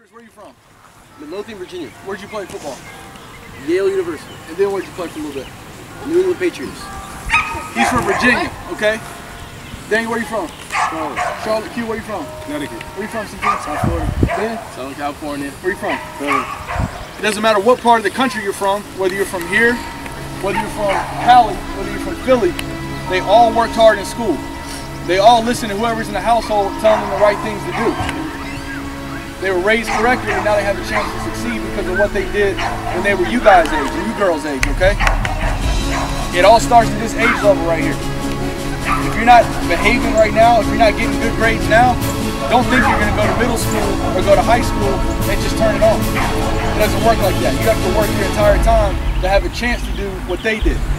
Where are you from? Midlothian, Virginia. Where'd you play football? Yale University. And then where'd you play for a little bit? New England Patriots. He's from Virginia, okay? Daniel, where are you from? Charlotte. Charlotte. Q, where are you from? Connecticut. Where are you from, CJ? South Florida. Ben? Southern California. Where are you from? Philly. It doesn't matter what part of the country you're from, whether you're from here, whether you're from Cali, whether you're from Philly, they all worked hard in school. They all listen to whoever's in the household telling them the right things to do. They were raised correctly and now they have a chance to succeed because of what they did when they were you guys' age, or you girls' age, okay? It all starts at this age level right here. If you're not behaving right now, if you're not getting good grades now, don't think you're going to go to middle school or go to high school and just turn it on. It doesn't work like that. You have to work your entire time to have a chance to do what they did.